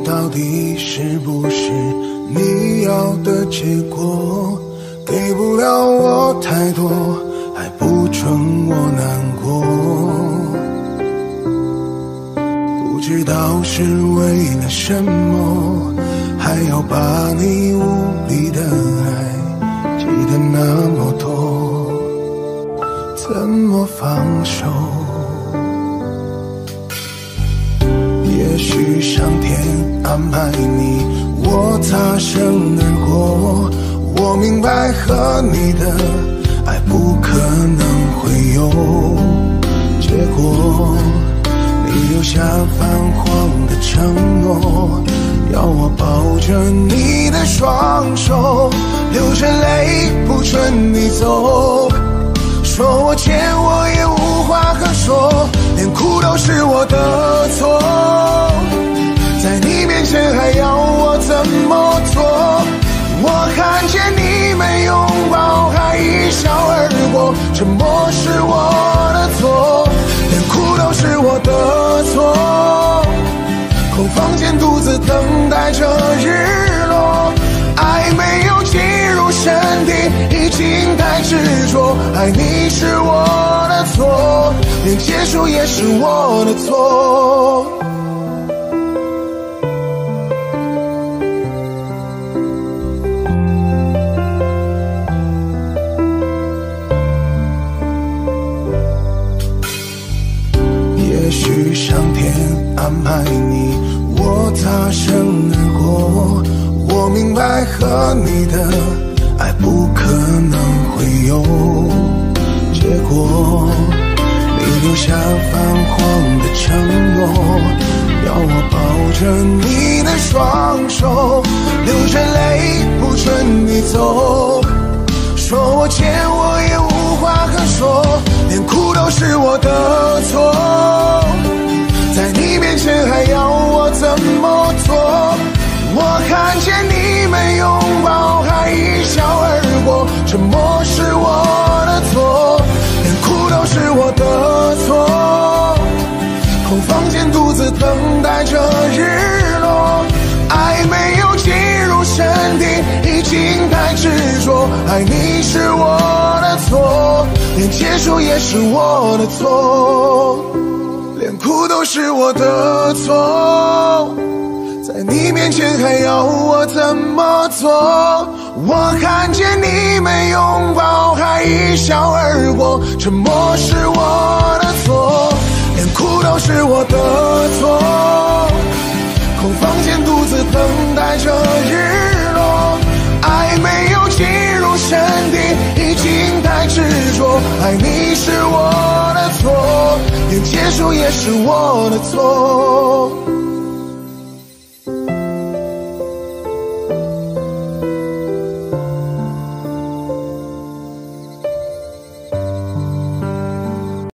到底是不是你要的结果？给不了我太多，还不准我难过。不知道是为了什么，还要把你无理的爱记得那么多，怎么放手？也许上天安排你我擦身而过，我明白和你的爱不可能会有结果。你留下泛黄的承诺，要我抱着你的双手，流着泪不准你走。说我欠我也无话可说，连哭都是我的错。在你面前还要我怎么做？我看见你没拥抱，还一笑而过，沉默是我的错，连哭都是我的错。空房间独自等待着日落，爱没有进入身体，已经太执着。爱你是我的错，连结束也是我的错。也许上天安排你我擦身而过，我明白和你的爱不可能会有结果。你留下泛黄的承诺，要我抱着你的双手，流着泪不准你走。说我欠我也无话可说，连哭都是我的错。在你面前还要我怎么做？我看见你没拥抱，还一笑而过，沉默是我的错，连哭都是我的错。空房间独自等待着日落，爱没有进入身体，已经太执着。爱你是我的错，连结束也是我的错，连哭都是我的错。在你面前还要我怎么做？我看见你没拥抱，还一笑而过，沉默是我的错，连哭都是我的错。空房间独自等待着日落，爱没有进入身体，已经太执着。爱你是我的错，连结束也是我的错。